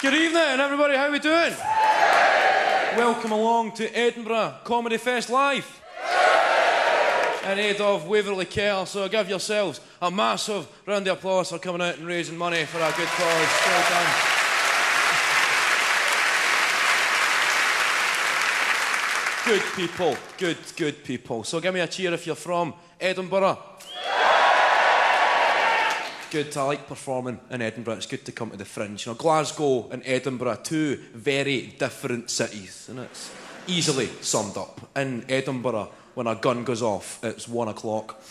Good evening, everybody. How are we doing? Welcome along to Edinburgh Comedy Fest Live. In aid of Waverley Care, so give yourselves a massive round of applause for coming out and raising money for a good cause. Well done. Good people, good people. So give me a cheer if you're from Edinburgh. Good, I like performing in Edinburgh. It's good to come to the Fringe. You know, Glasgow and Edinburgh, two very different cities, and it's easily summed up. In Edinburgh, when a gun goes off, it's 1 o'clock.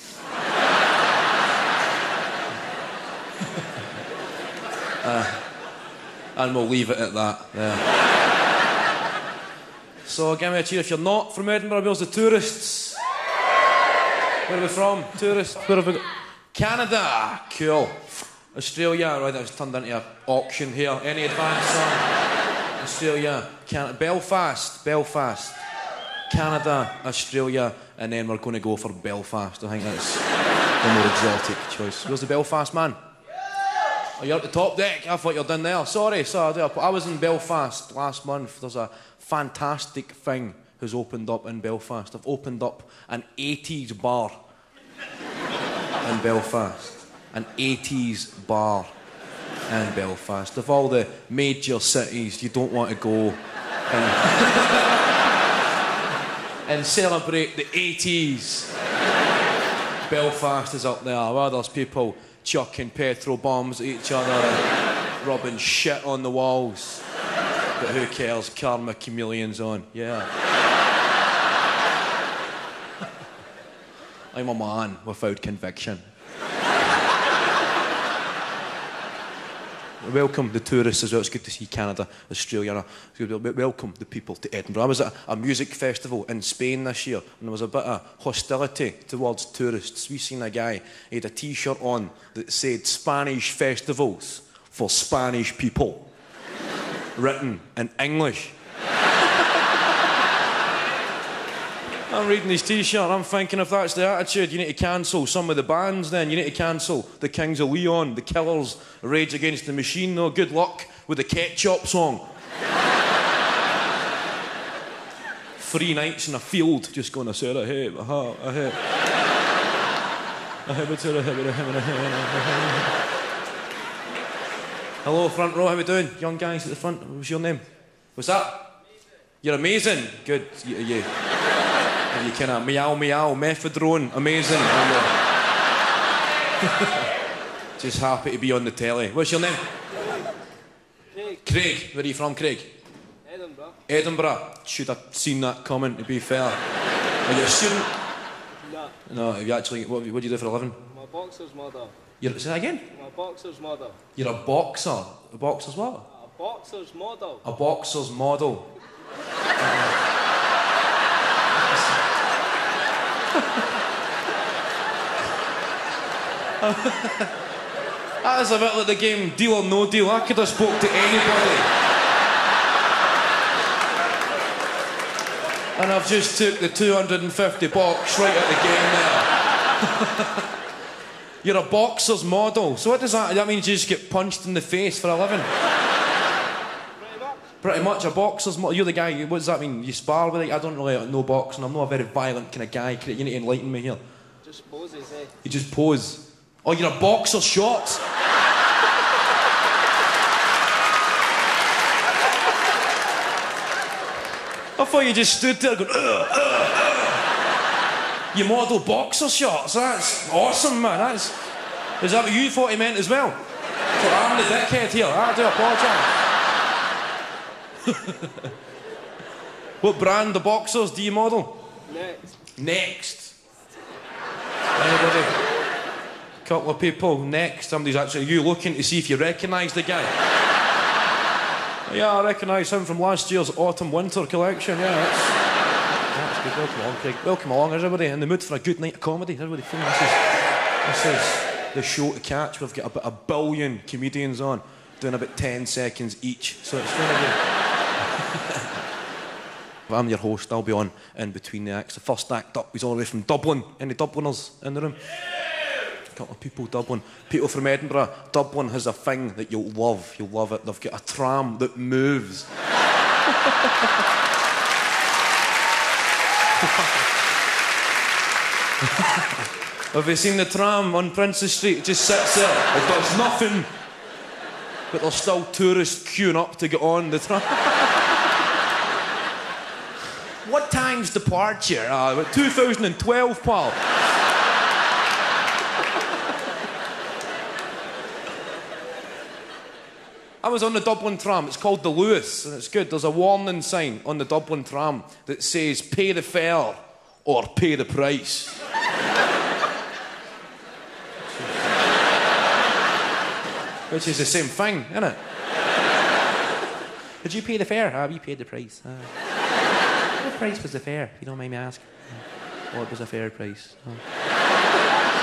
And we'll leave it at that. Yeah. So give me a cheer if you're not from Edinburgh. Where's the tourists? Where are we from? Tourists? Where have we got? Canada. Cool. Australia. Right, that's turned into an auction here. Any advance on Australia? Canada. Belfast. Canada, Australia, and then we're going to go for Belfast. I think that's the more exotic choice. Where's the Belfast man? Oh, you're at the top deck. I thought you were down there. Sorry. I was in Belfast last month. There's a fantastic thing has opened up in Belfast. I've opened up an 80s bar in Belfast. An 80s bar in Belfast. Of all the major cities, you don't want to go and celebrate the 80s. Belfast is up there, where there's people chucking petrol bombs at each other and rubbing shit on the walls. But who cares? Karma Chameleon's on. Yeah. I'm a man without conviction. Welcome the tourists as well. It's good to see Canada, Australia. Welcome the people to Edinburgh. I was at a music festival in Spain this year, and there was a bit of hostility towards tourists. We seen a guy, he had a T-shirt on that said Spanish festivals for Spanish people, written in English. I'm reading his T-shirt, I'm thinking if that's the attitude, you need to cancel some of the bands then. You need to cancel the Kings of Leon, the Killers, Rage Against the Machine. No, good luck with the Ketchup song. 3 nights in a field, just going to say, Hello, front row, how we doing? Young guys at the front, what's your name? What's that? You're amazing. Good, you. You kind of meow, mephedrone, amazing. Just happy to be on the telly. What's your name? Craig. Where are you from, Craig? Edinburgh. Should have seen that coming, to be fair. Are you a student? No, have you actually, what do you do for a living? I'm a boxer's model. Say that again? I'm a boxer's model. You're a boxer? A boxer's what? A boxer's model. A boxer's model. That is a bit like the game Deal or No Deal. I could have spoke to anybody. And I've just took the 250 box right at the game there. You're a boxer's model. So what does that... That means you just get punched in the face for a living? Pretty much a boxer's model. You're the guy... What does that mean? You spar with it? I don't really know boxing. I'm not a very violent kind of guy. You need to enlighten me here. Just poses, eh? You just pose. Oh, you're a boxer shot. I thought you just stood there going, You model boxer shots. That's awesome, man. Is that what you thought he meant as well? So I'm the dickhead here. I do apologise. What brand of boxers do you model? Next. Anybody? Couple of people. Next. Somebody's actually... You looking to see if you recognise the guy? Yeah, I recognise him from last year's autumn-winter collection. Yeah, that's good. Welcome along, Craig. Welcome along, everybody. In the mood for a good night of comedy. Everybody feeling this is the show to catch. We've got about 1 billion comedians on, doing about 10 seconds each. So it's going to be... I'm your host. I'll be on in between the acts. The first act up is all the way from Dublin. Any Dubliners in the room? couple of people, Dublin. People from Edinburgh. Dublin has a thing that you'll love. You'll love it. They've got a tram that moves. Have you seen the tram on Princess Street? It just sits there. It does nothing. But there's still tourists queuing up to get on the tram. What time's departure? About 2012, pal. I was on the Dublin tram. It's called the Lewis, and it's good. There's a warning sign on the Dublin tram that says, pay the fare or pay the price. Which is the same thing, isn't it? Did you pay the fare? We paid the price. What price was the fare, if you don't mind me asking? What was the fair price?